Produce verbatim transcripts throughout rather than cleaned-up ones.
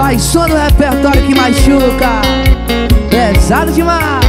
Faz som do repertório que machuca. Pesado demais.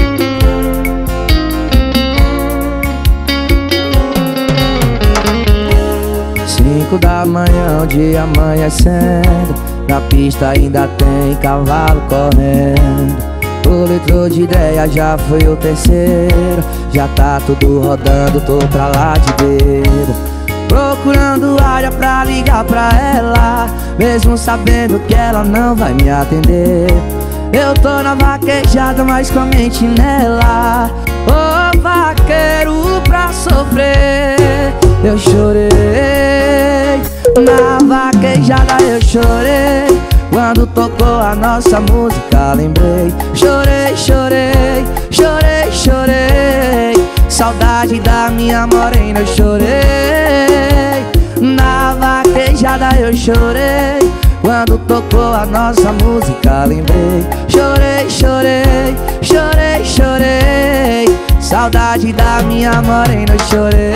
Cinco da manhã, o dia amanhecendo. Na pista ainda tem cavalo correndo. O litro de ideia já foi o terceiro. Já tá tudo rodando, tô pra lá de beira, procurando área pra ligar pra ela, mesmo sabendo que ela não vai me atender. Eu tô na vaquejada, mas com a mente nela. Ô vaqueiro pra sofrer. Eu chorei na vaquejada, eu chorei quando tocou a nossa música, lembrei. Chorei, chorei, chorei, chorei. Saudade da minha morena, eu chorei. Na vaquejada eu chorei quando tocou a nossa música, lembrei. Chorei, chorei, chorei, chorei. Saudade da minha morena, eu chorei.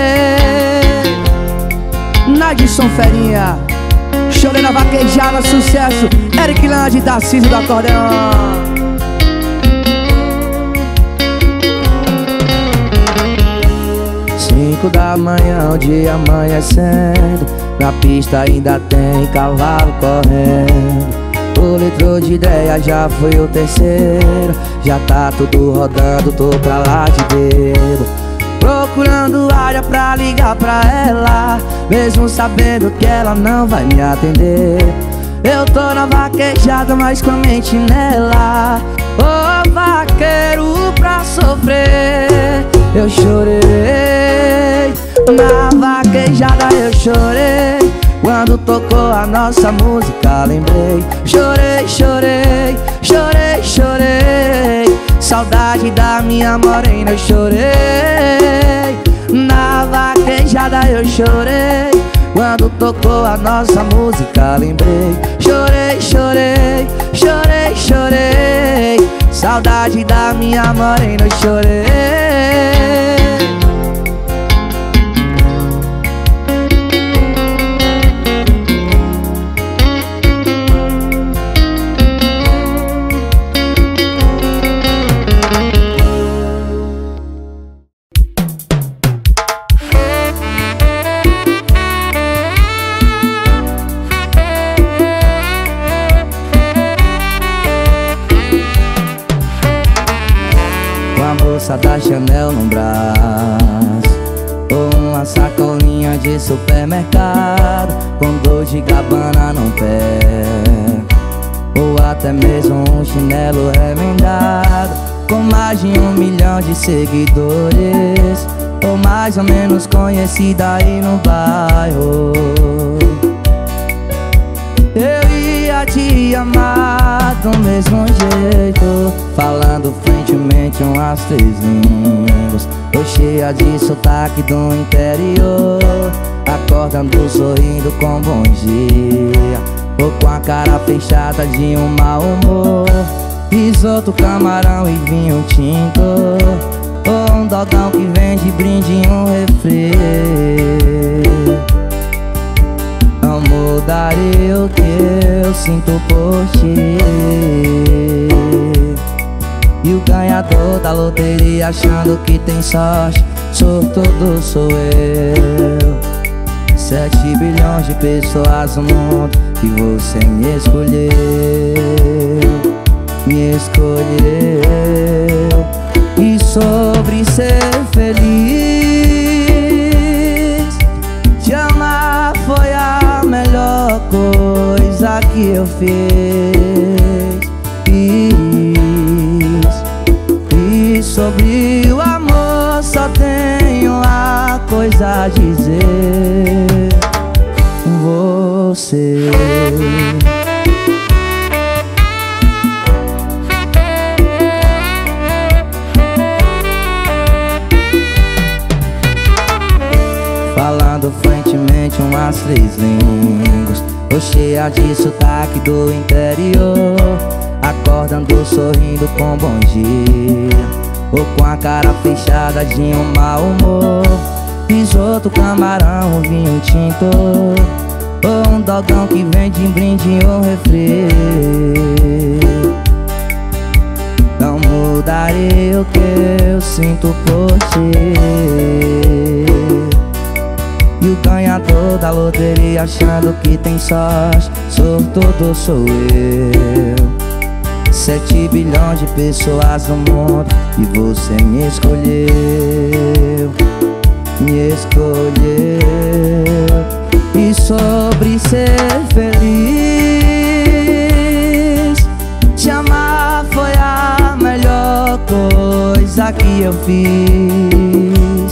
Nadson Ferinha, chorei na vaquejada, sucesso. Eric Land, Tarcísio do acordeão. Cinco da manhã, o dia amanhecendo. Na pista ainda tem cavalo correndo. O litro de ideia já foi o terceiro. Já tá tudo rodando, tô pra lá de beira, procurando área pra ligar pra ela, mesmo sabendo que ela não vai me atender. Eu tô na vaquejada, mas com a mente nela. Ô vaqueiro pra sofrer. Eu chorei na vaquejada, eu chorei quando tocou a nossa música, lembrei. Chorei, chorei, chorei, chorei. Saudade da minha morena, eu chorei. Na vaquejada eu chorei quando tocou a nossa música, lembrei. Chorei, chorei, chorei, chorei. Saudade da minha morena, eu chorei. Da Chanel no braço, ou uma sacolinha de supermercado com Dolce e Gabbana no pé, ou até mesmo um chinelo remendado com mais de um milhão de seguidores, ou mais ou menos conhecida aí no bairro. Eu ia te amar do mesmo jeito, falando fluentemente umas três línguas. Tô cheia de sotaque do interior, acordando sorrindo com bom dia, ou com a cara fechada de um mau humor. Risoto, camarão e vinho tinto, ou um dogão que vende brinde em um refri. Não mudaria o que eu sinto por ti. E o ganhador da loteria achando que tem sorte, sortudo sou eu. Sete bilhões de pessoas no mundo e você me escolheu, me escolheu. E sobre ser feliz, te amar foi a melhor coisa que eu fiz. E sobre o amor só tenho uma coisa a dizer: você. Falando fluentemente umas três línguas, tô cheia de sotaque do interior, acordando sorrindo com bom dia, ou com a cara fechada de um mau humor. Risoto, camarão, vinho tinto, ou um dogão que vende em brinde ou refri. Não mudarei o que eu sinto por ti. E o ganhador da loteria achando que tem sorte, sortudo sou eu. Sete bilhões de pessoas no mundo e você me escolheu, me escolheu. E sobre ser feliz, te amar foi a melhor coisa que eu fiz.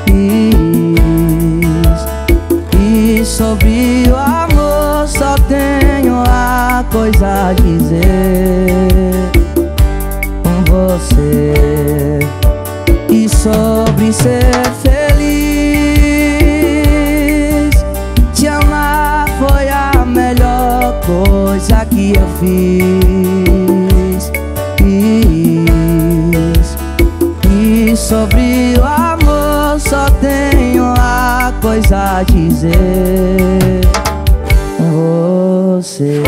E sobre o amor só tenho a coisa a dizer com você. E sobre ser feliz, te amar foi a melhor coisa que eu fiz. E sobre o amor só tenho a coisa a dizer com você.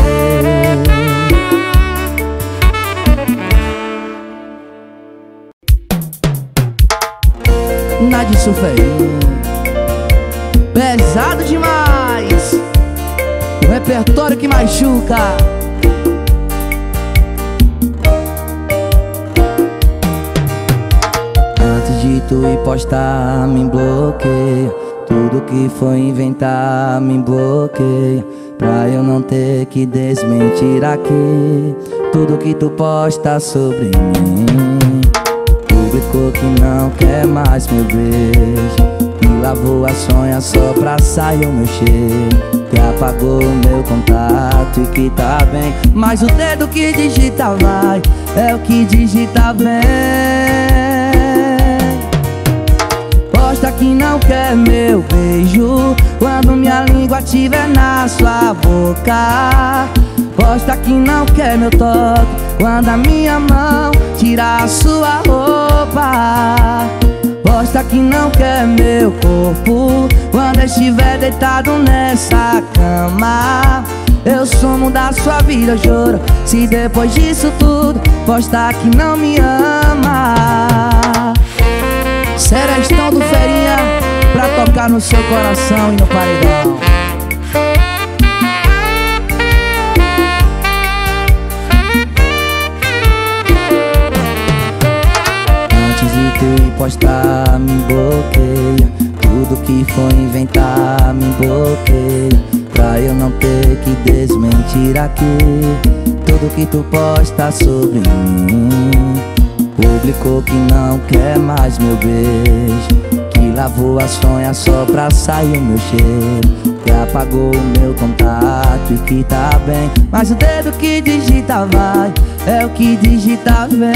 Nadson Ferinha, pesado demais, o repertório que machuca. Antes de tu ir postar, me bloqueia. Tudo que foi inventar, me bloqueia, pra eu não ter que desmentir aqui tudo que tu posta sobre mim. Publicou que não quer mais meu beijo, e lavou a sonha só pra sair o meu cheiro. Que apagou o meu contato e que tá bem, mas o dedo que digita vai, é o que digita bem. Posta que não quer meu beijo quando minha língua tiver na sua boca. Posta que não quer meu toque quando a minha mão tira a sua roupa. Posta que não quer meu corpo quando estiver deitado nessa cama. Eu sumo da sua vida, juro, se depois disso tudo posta que não me ama. Serestão do Ferinha pra tocar no seu coração e no paredão. Antes de tu ir postar, me bloqueia. Tudo que for inventar, me bloqueia, pra eu não ter que desmentir aqui tudo que tu posta sobre mim. Publicou que não quer mais meu beijo, que lavou a sonha só pra sair o meu cheiro. Que apagou o meu contato e que tá bem, mas o dedo que digita vai, é o que digita vem.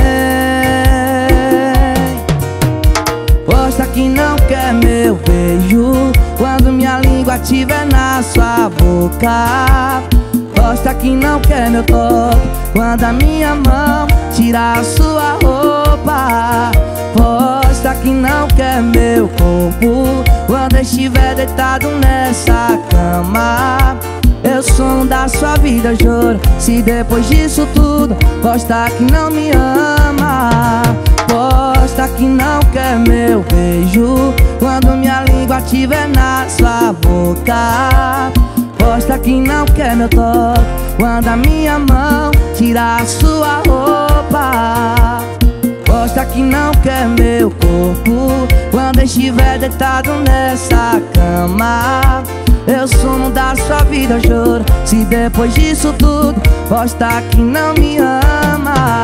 Posta que não quer meu beijo quando minha língua tiver na sua boca. Posta que não quer meu toque quando a minha mão tira a sua roupa. Posta que não quer meu corpo quando estiver deitado nessa cama. Eu sou um da sua vida, juro, se depois disso tudo posta que não me ama. Posta que não quer meu beijo quando minha língua tiver na sua boca. Posta que não quer meu toque quando a minha mão tira a sua roupa. Posta que não quer meu corpo quando estiver deitado nessa cama. Eu sumo da sua vida, juro, se depois disso tudo posta que não me ama.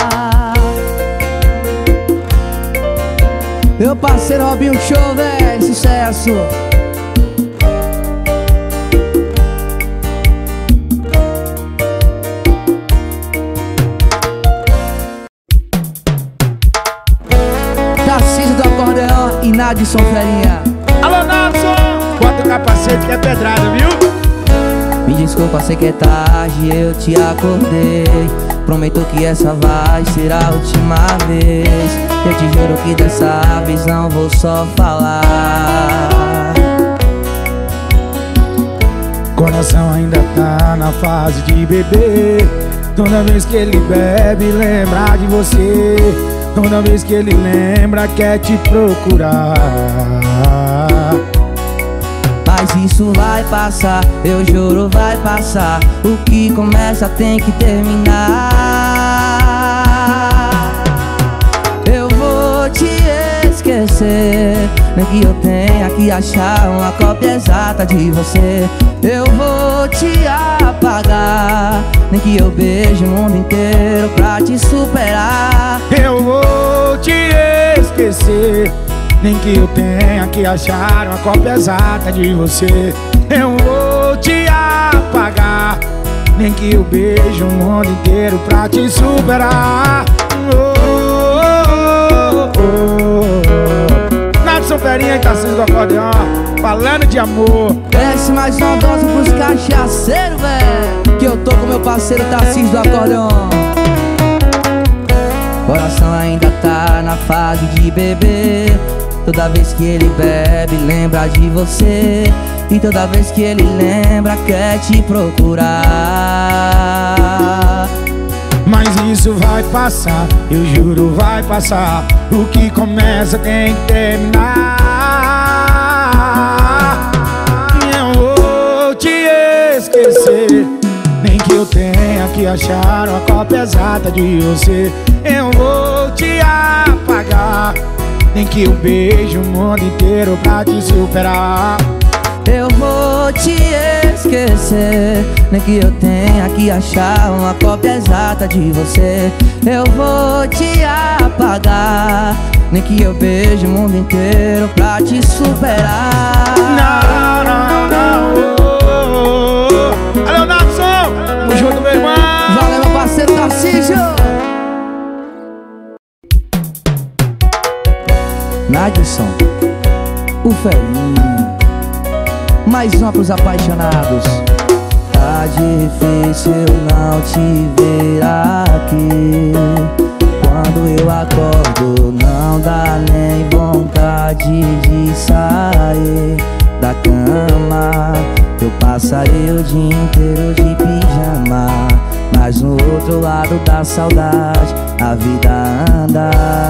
Meu parceiro Robinho Show, véi, sucesso. Tarcísio do acordeão e Nadson Ferinha. Alô, Nadson! Bota o capacete que é pedrada, viu? Me desculpa, sei que é tarde, eu te acordei. Prometo que essa vai ser a última vez. Eu te juro que dessa vez não vou só falar. Quando coração ainda tá na fase de bebê. Toda vez que ele bebe, lembra de você. Toda vez que ele lembra, quer te procurar. Mas isso vai passar, eu juro vai passar. O que começa tem que terminar. Eu vou te esquecer, nem que eu tenha que achar uma cópia exata de você. Eu vou te apagar, nem que eu beije o mundo inteiro pra te superar. Eu vou te esquecer, nem que eu tenha que achar uma cópia exata de você. Eu vou te apagar, nem que eu beije o mundo inteiro pra te superar. Oh, oh, oh, oh. Nadson Ferinha e Tarcísio do Acordeão, falando de amor. Desce mais uma dose pros cachaceiros, velho, que eu tô com meu parceiro Tarcísio do Acordeão. Coração ainda tá na fase de beber. Toda vez que ele bebe, lembra de você. E toda vez que ele lembra, quer te procurar. Mas isso vai passar, eu juro vai passar. O que começa tem que terminar. Eu vou te esquecer, nem que eu tenha que achar uma cópia exata de você. Eu vou te apagar, nem que eu beije o mundo inteiro pra te superar. Eu vou te esquecer, nem que eu tenha que achar uma cópia exata de você. Eu vou te apagar, nem que eu beije o mundo inteiro pra te superar. Não, não, não, oh, oh, oh. Alô, Nadson, tamo junto, meu irmão. Valeu, meu parceiro Tarcísio. Nadson, o Ferinha, mais uma pros apaixonados. Tá difícil não te ver aqui. Quando eu acordo não dá nem vontade de sair da cama. Eu passaria o dia inteiro de pijama, mas no outro lado da saudade a vida anda.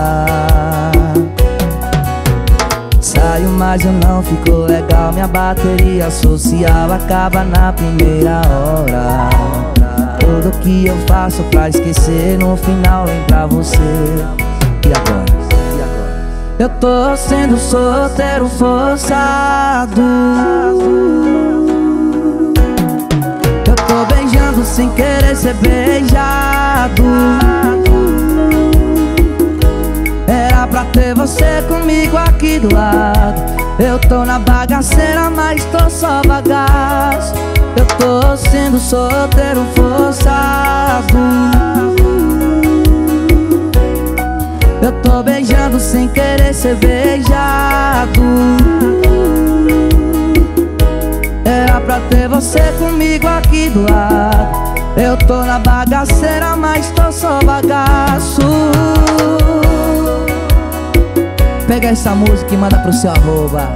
Saio, mas eu não fico legal. Minha bateria social acaba na primeira hora. Tudo que eu faço pra esquecer, no final lembrar você. E agora? E agora? Eu tô sendo solteiro forçado. Eu tô beijando sem querer ser beijado. Era pra ter você comigo aqui do lado. Eu tô na bagaceira, mas tô só bagaço. Eu tô sendo solteiro forçado. Eu tô beijando sem querer ser beijado. Era pra ter você comigo aqui do lado. Eu tô na bagaceira, mas tô só bagaço. Pega essa música e manda pro seu arroba.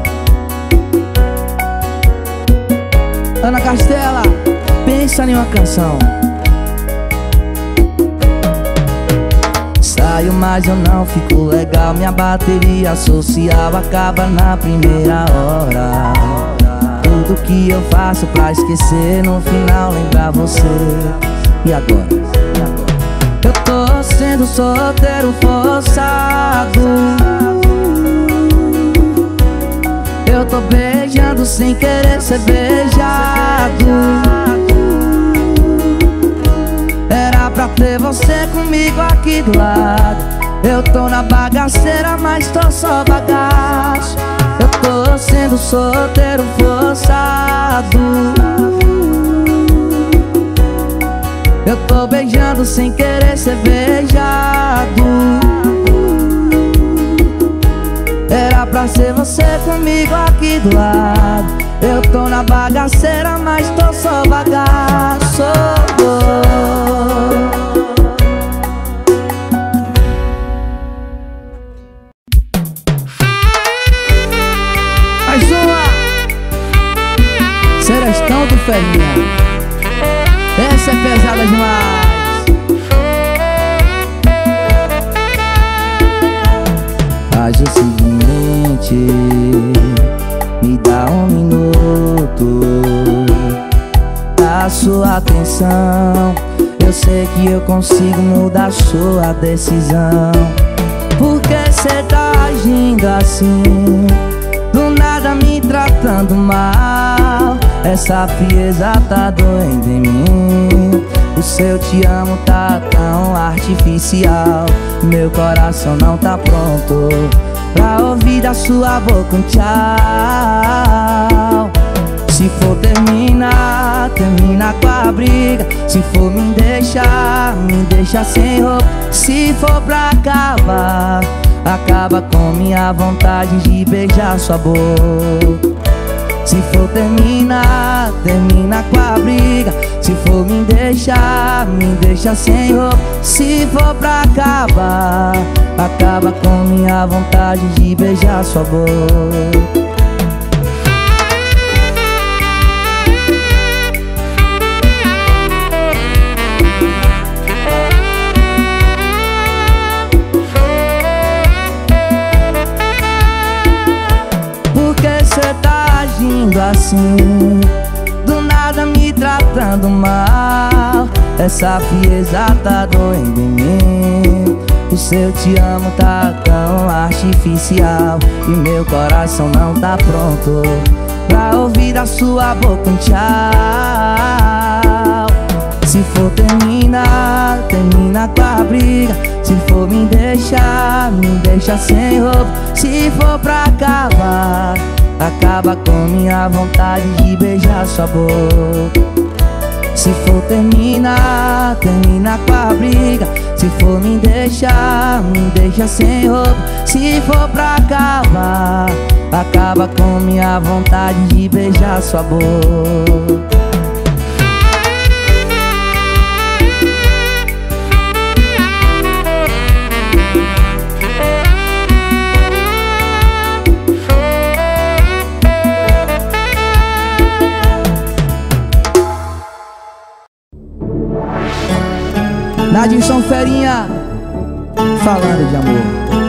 Ana Castela, pensa em uma canção. Saio, mas eu não fico legal. Minha bateria social acaba na primeira hora. Tudo que eu faço pra esquecer, no final lembrar você. E agora? E agora? Eu tô sendo solteiro forçado. Eu tô beijando sem querer ser beijado. Era pra ter você comigo aqui do lado. Eu tô na bagaceira, mas tô só bagaço. Eu tô sendo solteiro forçado. Eu tô beijando sem querer ser beijado. Era pra ser você comigo aqui do lado. Eu tô na bagaceira, mas tô só bagaço. sugestão do Ferinha. Essa é pesada demais. Faz o seguinte, me dá um minuto, dá sua atenção. Eu sei que eu consigo mudar sua decisão. Por que cê tá agindo assim? Do nada me tratando mal. Essa frieza tá doendo em mim. O seu te amo tá tão artificial. Meu coração não tá pronto pra ouvir da sua boca um tchau. Se for terminar, termina com a briga. Se for me deixar, me deixa sem roupa. Se for pra acabar, acaba com minha vontade de beijar sua boca. Se for terminar, termina com a briga. Se for me deixar, me deixa sem roupa. Se for pra acabar, acaba com minha vontade de beijar sua boca. Assim, do nada me tratando mal. Essa frieza tá doendo em mim. O seu te amo tá tão artificial. E meu coração não tá pronto pra ouvir da sua boca um tchau. Se for terminar, termina com a briga. Se for me deixar, me deixa sem roupa. Se for pra acabar, acaba com minha vontade de beijar sua boca. Se for terminar, termina com a briga. Se for me deixar, me deixa sem roupa. Se for pra acabar, acaba com minha vontade de beijar sua boca. Nadinson Ferinha, falando de amor.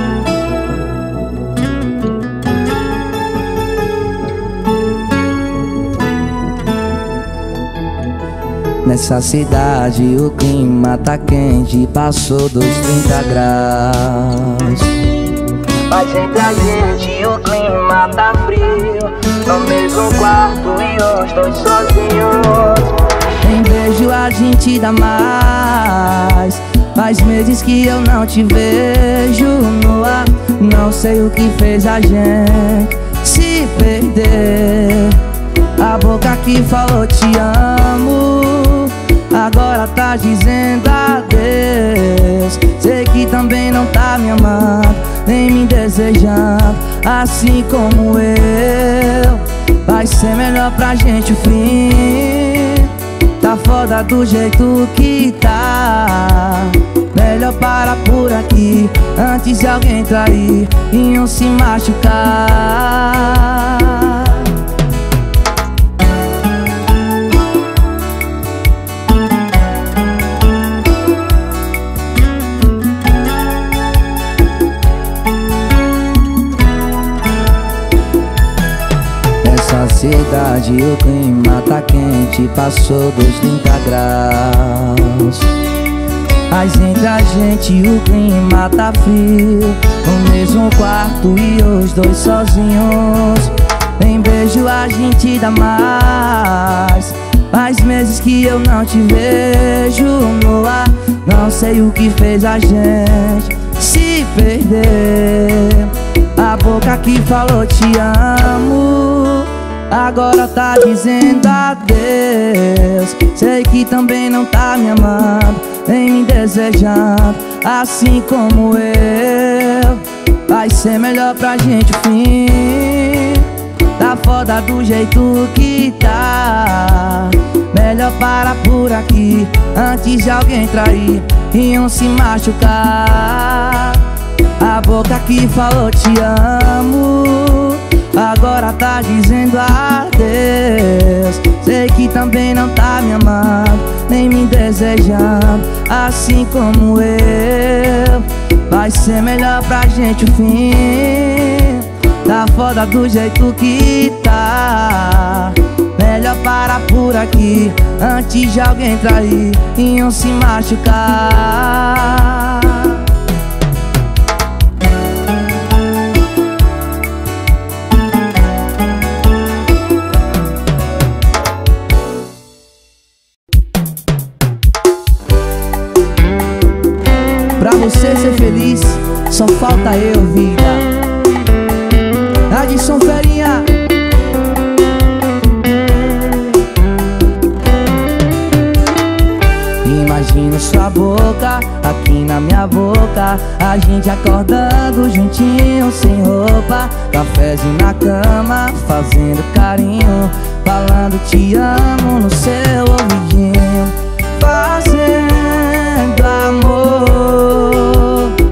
Nessa cidade o clima tá quente, passou dos trinta graus. Mas entre a gente o clima tá frio, no mesmo quarto e os dois sozinhos. Em beijo a gente dá mais. Faz meses que eu não te vejo no ar. Não sei o que fez a gente se perder. A boca que falou te amo, agora tá dizendo adeus. Sei que também não tá me amando, nem me desejando, assim como eu. Vai ser melhor pra gente o fim. Tá foda do jeito que tá. Melhor parar por aqui, antes de alguém trair e um se machucar. Essa cidade o clima tá quente, passou dos trinta graus. Mas entre a gente o clima tá frio, no mesmo quarto e os dois sozinhos. Em beijo a gente dá mais. Faz meses que eu não te vejo no ar. Não sei o que fez a gente se perder. A boca que falou te amo, agora tá dizendo adeus. Sei que também não tá me amando, nem me desejando, assim como eu. Vai ser melhor pra gente o fim. Tá foda do jeito que tá. Melhor parar por aqui, antes de alguém trair e um se machucar. A boca que falou te amo, agora tá dizendo adeus. Sei sei que também não tá me amando, nem me desejando, assim como eu. Vai ser melhor pra gente o fim. Tá foda do jeito que tá. Melhor parar por aqui, antes de alguém trair e um se machucar. Pra você ser feliz, só falta eu, vida. Adson Ferinha. Imagino sua boca aqui na minha boca, a gente acordando juntinho, sem roupa, cafezinho na cama, fazendo carinho, falando te amo no seu ouvidinho, fazendo amor,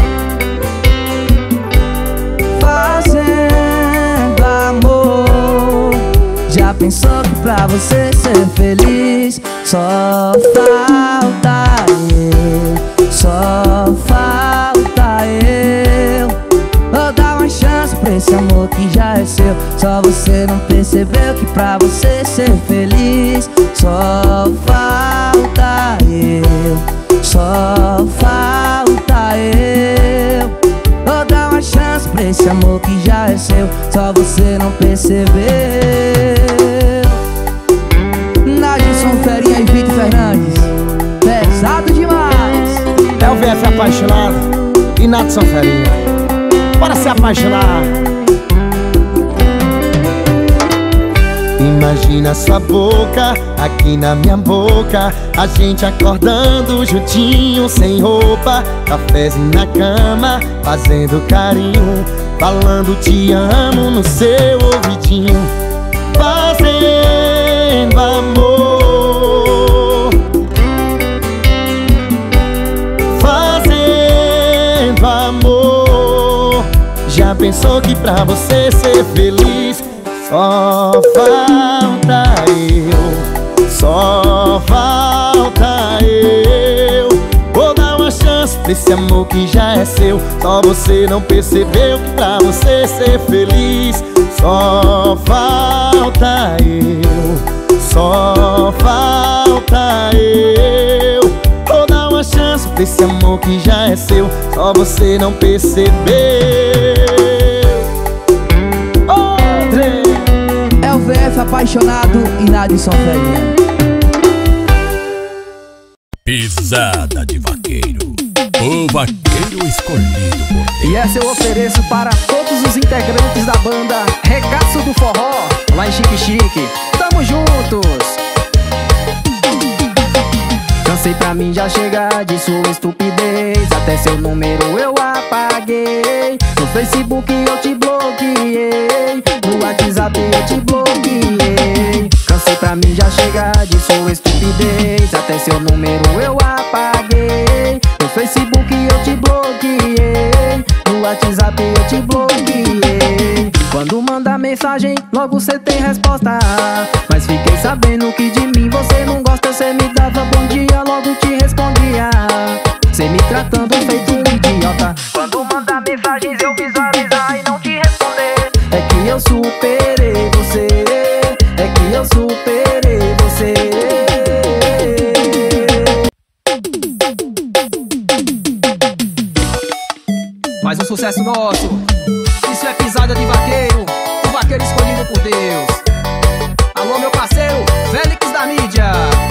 fazendo amor. Já pensou que pra você ser feliz só falta eu, só falta eu. Vou dar uma chance pra esse amor que já é seu. Só você não percebeu que pra você ser feliz só falta eu, só falta eu. Vou dar uma chance pra esse amor que já é seu. Só você não percebeu. Adson Ferinha e Vitor Fernandes, pesado demais. É o V F apaixonado e Adson Ferinha. Bora se apaixonar. Imagina sua boca aqui na minha boca, a gente acordando juntinho, sem roupa, cafezinho na cama, fazendo carinho, falando te amo no seu ouvidinho, fazendo amor, fazendo amor. Já pensou que pra você ser feliz só falta eu, só falta eu. Vou dar uma chance pra esse amor que já é seu. Só você não percebeu que pra você ser feliz só falta eu, só falta eu. Vou dar uma chance pra esse amor que já é seu. Só você não percebeu. É o V F apaixonado e Adson Ferinha. Pisada de vaqueiro, o vaqueiro escolhido por Deus. E essa eu ofereço para todos os integrantes da banda Regaço do Forró, lá em Chique Chique. Tamo juntos! Cansei pra mim já chegar de sua estupidez, até seu número eu apaguei. No Facebook eu te bloqueei, no WhatsApp eu te bloqueei. Cansei pra mim já chegar de sua estupidez, até seu número eu apaguei. No Facebook eu te bloqueei, no WhatsApp eu te bloqueei. Quando manda mensagem, logo cê tem resposta, mas fiquei sabendo que de mim você não gosta. Cê me dava bom dia, logo te respondia, cê me tratando feito um idiota. Quando manda mensagens eu visualizar e não te responder, é que eu superei você, é que eu superei você. Mais um sucesso nosso, isso é pisada de vaqueiro, o vaqueiro escolhido por Deus. Alô meu parceiro, Félix da mídia.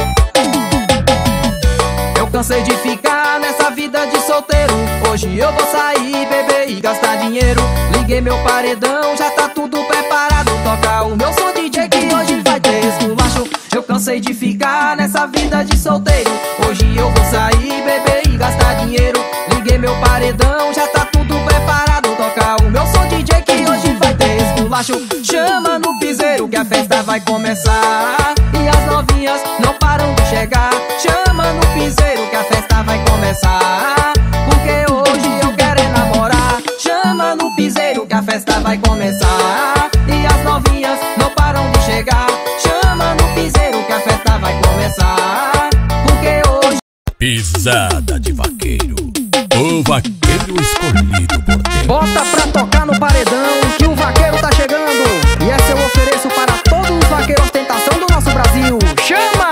Eu cansei de ficar nessa vida de solteiro, hoje eu vou sair, beber e gastar dinheiro. Liguei meu paredão, já tá tudo preparado, toca o meu som D J que hoje vai ter esculacho. Eu cansei de ficar nessa vida de solteiro, hoje eu vou sair, beber e gastar dinheiro. Liguei meu paredão, já tá tudo preparado, toca o meu som D J que hoje vai ter esculacho. Chama no piseiro que a festa vai começar, e as novinhas não param de chegar. Chama no piseiro que a festa vai começar, porque hoje eu quero é namorar. Chama no piseiro que a festa vai começar, e as novinhas não param de chegar. Chama no piseiro Pisada de vaqueiro, o vaqueiro escolhido por Deus. Bota pra tocar no paredão que o vaqueiro tá chegando. E essa eu ofereço para todos os vaqueiros ostentação do nosso Brasil. Chama!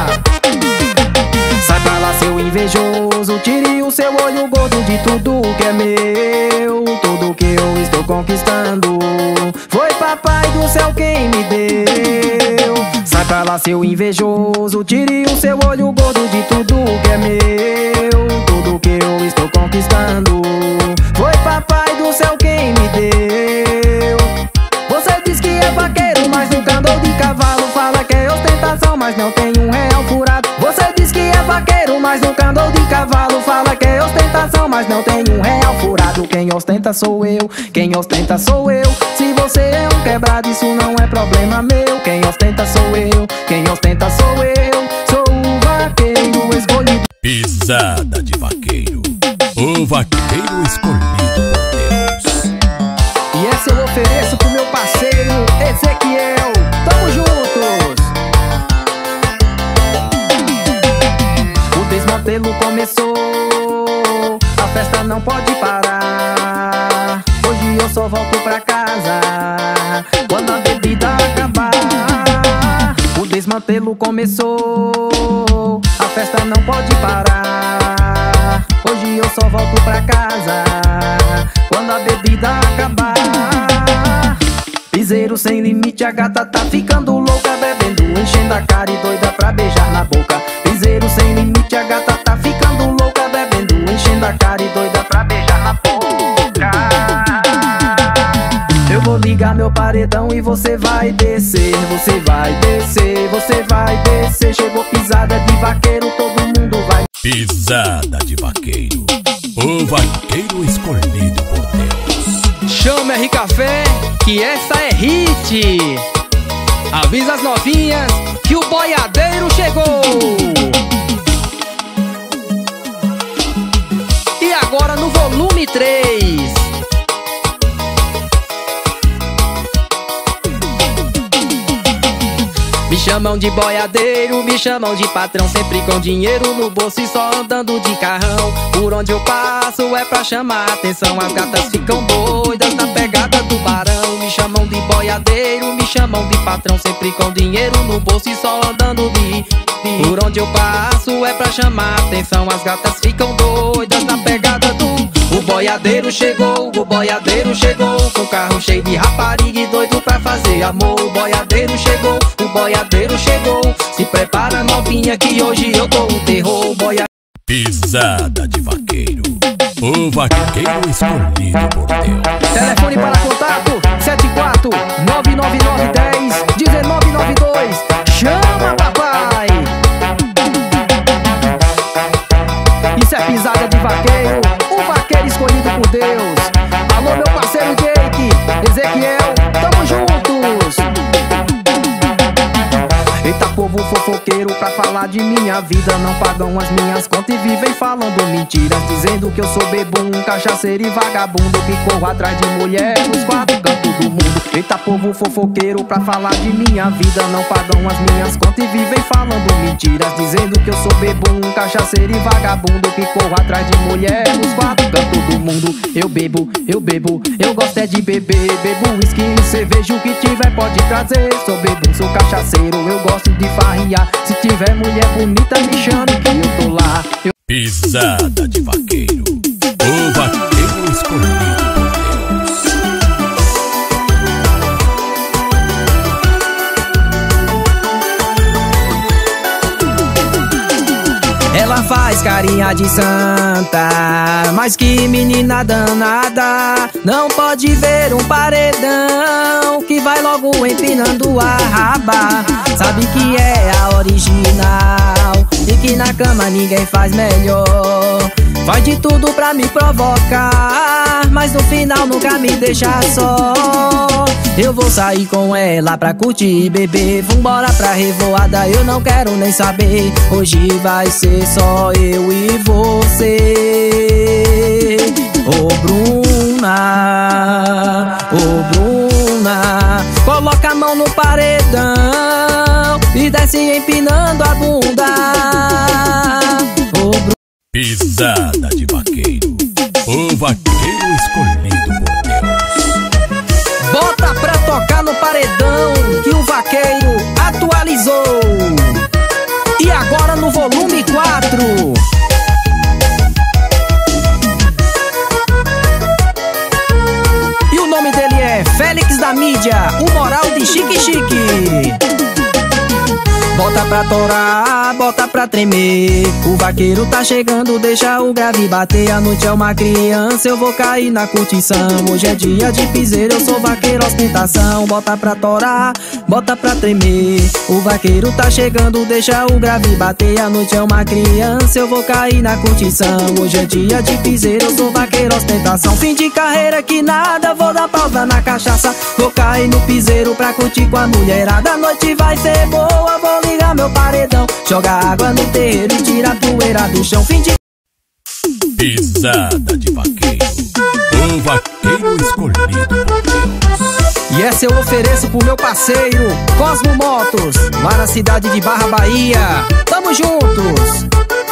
Sai pra lá, seu invejoso, tire o seu olho gordo de tudo que é meu. Tudo que eu estou conquistando foi papai do céu quem me deu. Sai pra lá, seu invejoso, tire o seu olho gordo de tudo que é meu. Tudo que eu estou conquistando foi papai do céu quem me deu. Você diz que é vaqueiro, mas nunca andou de cavalo. Fala que é ostentação, mas não tem um real furado. Você diz que é vaqueiro, mas nunca andou de cavalo. Fala que é ostentação, mas não tem um real furado. Quem ostenta sou eu, quem ostenta sou eu. Se você é um quebrado, isso não é problema meu. Quem ostenta sou eu, quem ostenta sou eu. Sou o vaqueiro escolhido. Pisada de vaqueiro, o vaqueiro escolhido por Deus. E essa eu ofereço pro meu parceiro Ezequiel. Tamo juntos. O desmantelo começou, a festa não pode parar. Hoje eu só volto pra casa quando a bebida acabar. O desmantelo começou, a festa não pode parar. Hoje eu só volto pra casa quando a bebida acabar. Piseiro sem limite, a gata tá ficando louca, bebendo, enchendo a cara e doida pra beijar na boca. Piseiro sem limite, a gata tá ficando louca, bebendo, enchendo a cara e doida pra beijar na boca. Eu vou ligar meu paredão e você vai descer, você vai descer, você vai descer. Chegou pisada de vaqueiro, todo mundo vai. Pisada de vaqueiro, o vaqueiro escolhido por Deus. Chama R Café, que essa é hit. Avisa as novinhas que o boiadeiro chegou. E agora no volume três. Me chamam de boiadeiro, me chamam de patrão, sempre com dinheiro no bolso e só andando de carrão. Por onde eu passo é pra chamar atenção, as gatas ficam doidas na pegada do barão. Me chamam de boiadeiro, me chamam de patrão, sempre com dinheiro no bolso e só andando de... Por onde eu passo é pra chamar atenção, as gatas ficam doidas na pegada do... O boiadeiro chegou, o boiadeiro chegou, com carro cheio de rapariga e doido pra fazer amor. O boiadeiro chegou, o boiadeiro chegou, se prepara novinha que hoje eu dou um terror. Boia... Pisada de vaqueiro, o vaqueiro escolhido por Deus. Telefone para contato sete quatro nove nove nove um zero um nove nove dois. Chama papai. Isso é pisada de vaqueiro, o vaqueiro escolhido por Deus. Alô meu parceiro Jake, Ezequiel, tamo juntos. Eita povo fofoqueiro, pra falar de minha vida não pagam as minhas contas e vivem falando mentiras, dizendo que eu sou bebum, cachaceiro e vagabundo, que corro atrás de mulher nos quatro cantos do mundo. Eita povo fofoqueiro, pra falar de minha vida não pagam as minhas contas e vivem falando mentiras, dizendo que eu sou bebum, cachaceiro e vagabundo, que corro atrás de mulher nos quatro cantos do mundo. Eu bebo, eu bebo, eu gosto é de beber, bebo whisky, cerveja, o que tiver pode trazer. Sou bebum, sou cachaceiro, eu gosto de farriar. Se tiver mulher bonita me chame que eu tô lá. Eu... Pisada de vaqueiro, o vaqueiro escolhido por Deus. Ela faz carinha de santa, mas que menina danada. Não pode ver um paredão que vai logo empinando a raba. Sabe que é a original e que na cama ninguém faz melhor. Faz de tudo pra me provocar, mas no final nunca me deixa só. Eu vou sair com ela pra curtir e beber. Vambora pra revoada, eu não quero nem saber. Hoje vai ser só eu e você. Ô Bruna, ô Bruna, coloca a mão no paredão e desce empinando a bunda. Ô Bruna. Pisada de vaqueiro, o vaqueiro escolhido por Deus. Bota pra tocar no paredão que o vaqueiro atualizou. E agora no volume quatro. E o nome dele é Félix da Mídia, o moral de Chique Chique. Bota pra torar, bota pra tremer. O vaqueiro tá chegando, deixa o grave bater. A noite é uma criança, eu vou cair na curtição. Hoje é dia de piseiro, eu sou vaqueiro ostentação. Bota pra torar, bota pra tremer. O vaqueiro tá chegando, deixa o grave bater. A noite é uma criança, eu vou cair na curtição. Hoje é dia de piseiro, eu sou vaqueiro ostentação. Fim de carreira que nada, vou dar pausa na cachaça. Vou cair no piseiro pra curtir com a mulherada. A noite vai ser boa, vou ligar meu paredão. Joga água no terreiro e tira a poeira do chão. Fim de... Pisada de vaqueiro, o vaqueiro escolhido por Deus. E essa eu ofereço pro meu parceiro Cosmo Motos, lá na cidade de Barra, Bahia. Tamo juntos!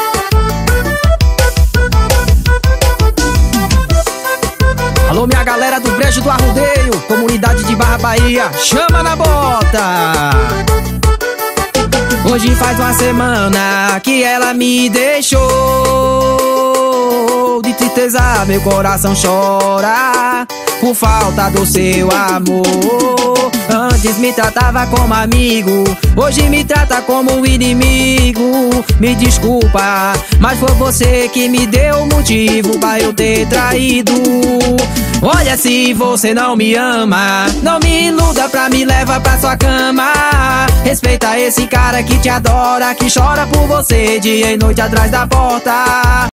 Alô, minha galera do Brejo do Arrudeio, comunidade de Barra, Bahia, chama na bota! Hoje faz uma semana que ela me deixou. De tristeza meu coração chora por falta do seu amor. Antes me tratava como amigo, hoje me trata como inimigo. Me desculpa, mas foi você que me deu motivo pra eu ter traído. Olha, se você não me ama, não me iluda pra me levar pra sua cama. Respeita esse cara que te adora, que chora por você dia e noite atrás da porta.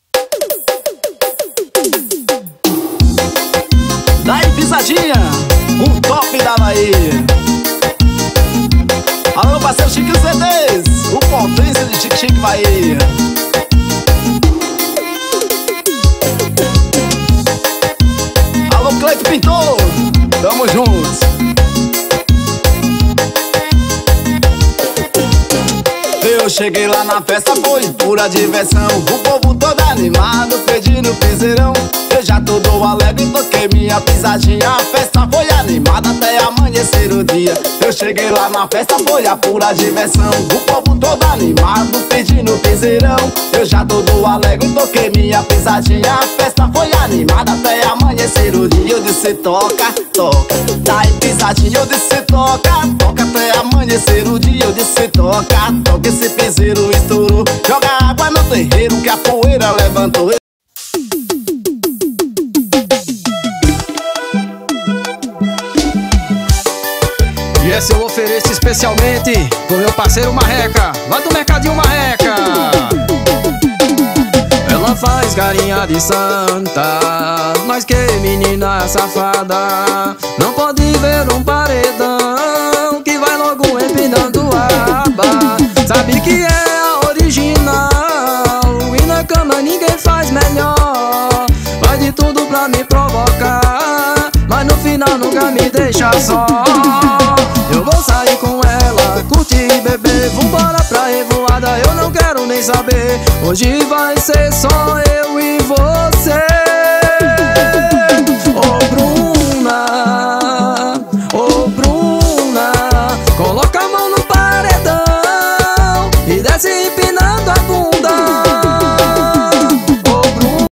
Daí Pisadinha, o top da Bahia. Alô, parceiro Chique C Ds, o potência de Chique Chique Bahia. Alô, Cleito Pintor, tamo juntos. Eu cheguei lá na festa, foi pura diversão. O povo todo animado, pedindo piseirão. Eu já todo alegre, toquei minha pisadinha. A festa foi animada até amanhecer o dia. Eu cheguei lá na festa, foi a pura diversão. O povo todo animado, pedindo piseirão. Eu já todo alegre, toquei minha pisadinha. A festa foi animada até amanhecer o dia. Eu disse toca, toca, daí pisadinha. Eu disse toca, toca até amanhecer o dia. Eu disse toca, toca, esse piseiro estourou. Joga água no terreiro que a poeira levantou. E essa eu ofereço especialmente pro meu parceiro Marreca, lá do Mercadinho Marreca. Ela faz carinha de santa, mas que menina safada. Não pode ver um paredão que vai logo empinando a aba. Sabe que é a original e na cama ninguém faz melhor. Faz de tudo pra me provocar, mas no final nunca me deixa só. Eu vou sair com ela, curtir e beber. Vambora pra revoada, eu não quero nem saber. Hoje vai ser só eu e você. Ô Bruna, ô Bruna, coloca a mão no paredão e desce empinando a bunda. Ô Bruna.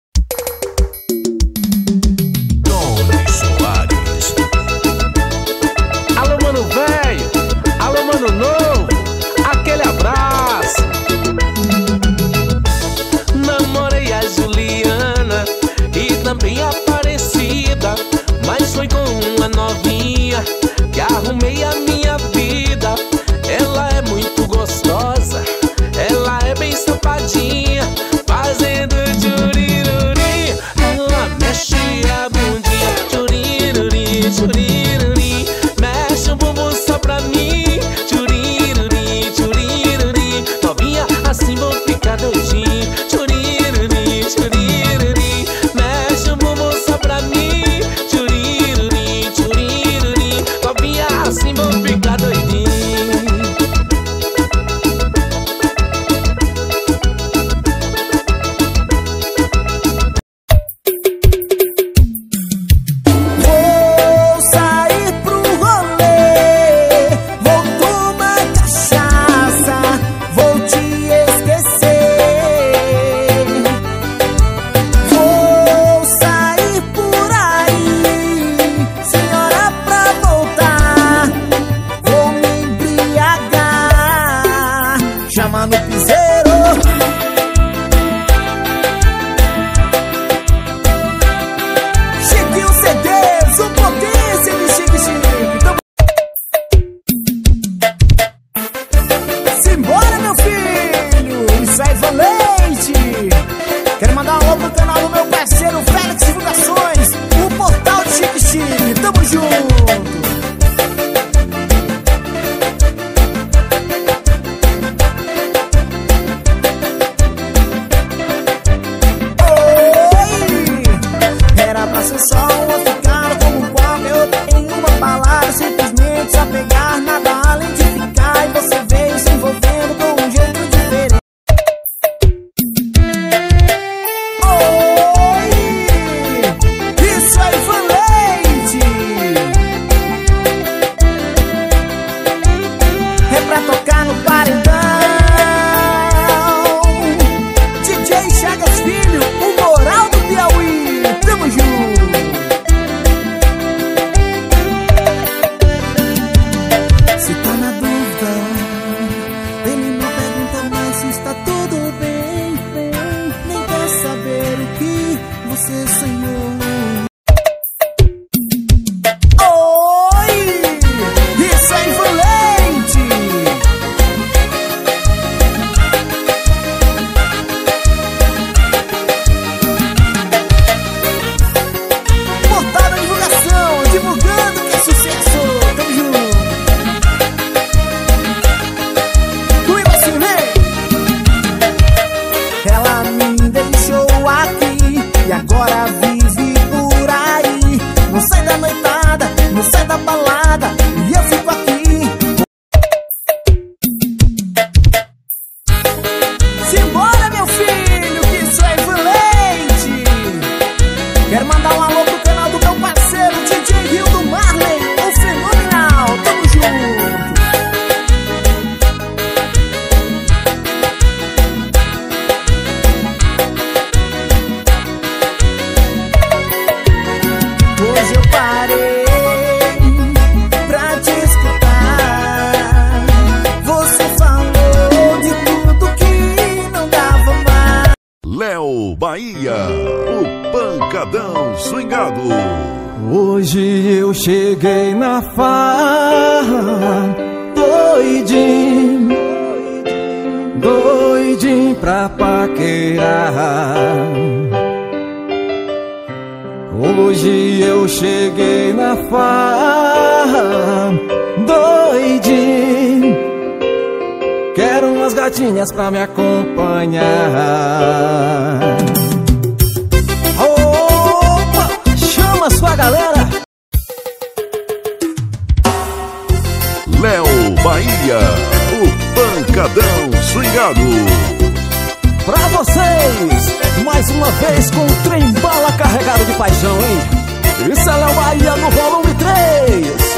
Tony Soares. Alô, mano velho, alô, mano novo, aquele abraço. Namorei a chama no piseiro. Chiquinho C Ds, o potência de Chique Chique. Tamo... Simbora, meu filho, isso aí, valente. Quero mandar um alô pro canal do meu parceiro Félix Divulgações, o portal de Chique Chique. Tamo junto. Só uma ficada como qualquer outra em uma balada, simplesmente só pegar, nada além de ficar. E você veio se envolvendo com um jeito diferente. Oi, isso aí foi leite. É pra tocar no paredão. D J Chagas Filho, o moral do Piauí. Tamo junto. Bahia, o pancadão swingado. Hoje eu cheguei na farra, doidinho, doidinho pra paquerar. Hoje eu cheguei na farra, doidinho, quero umas gatinhas pra me acompanhar. Opa, chama a sua galera. Léo Bahia, o pancadão swingado. Pra vocês, mais uma vez com o trem bala carregado de paixão, hein? Isso é Léo Bahia no volume três.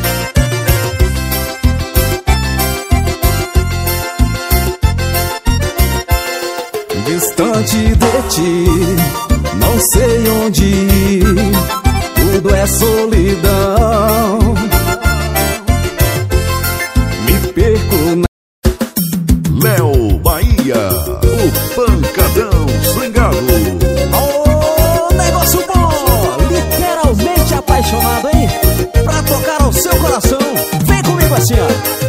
Distante de ti, não sei onde ir, tudo é solidão. Me perco na... Léo Bahia, o pancadão swingado. Oh, negócio bom, literalmente apaixonado, hein? Pra tocar ao seu coração, vem comigo assim, ó.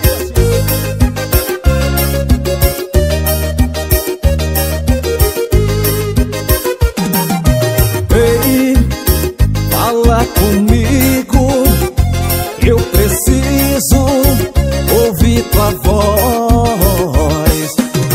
Comigo, eu preciso ouvir tua voz.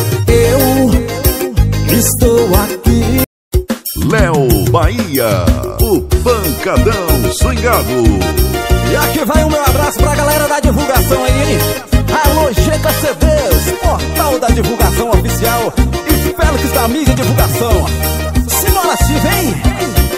Eu estou aqui. Léo Bahia, o pancadão swingado. E aqui vai o meu abraço pra galera da divulgação aí, hein? Alô, G K C Ds, portal da divulgação oficial, e Félix da mídia divulgação. Simbora, se vem!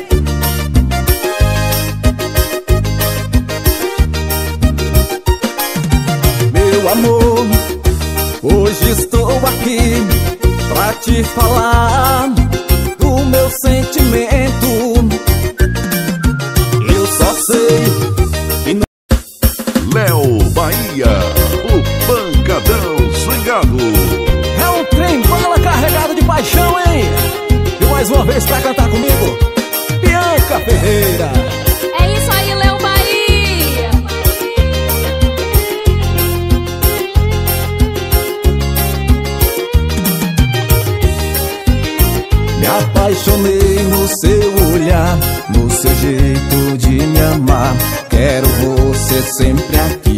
Amor, hoje estou aqui pra te falar do meu sentimento. Eu só sei que não... Léo Bahia, o pancadão swingado. chegando. É um trem bala carregado de paixão, hein? E mais uma vez pra cantar comigo, Bianca Ferreira. É isso aí, Léo Bahia. Me apaixonei no seu olhar, no seu jeito de me amar. Quero você sempre aqui.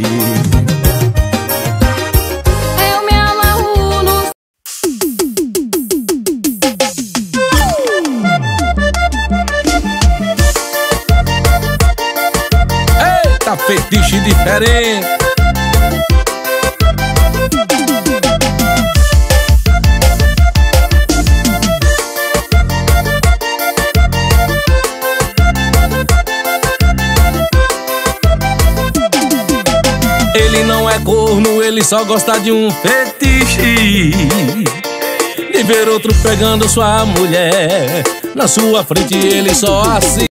Eu me amarro no... Eita, fetiche diferente. Ele não é corno, ele só gosta de um fetiche, de ver outro pegando sua mulher. Na sua frente ele só assim.